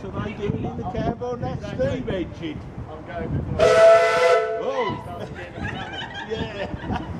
What are they doing in the cab on that steam engine? I'm going before Oh! it starts getting in trouble. Yeah.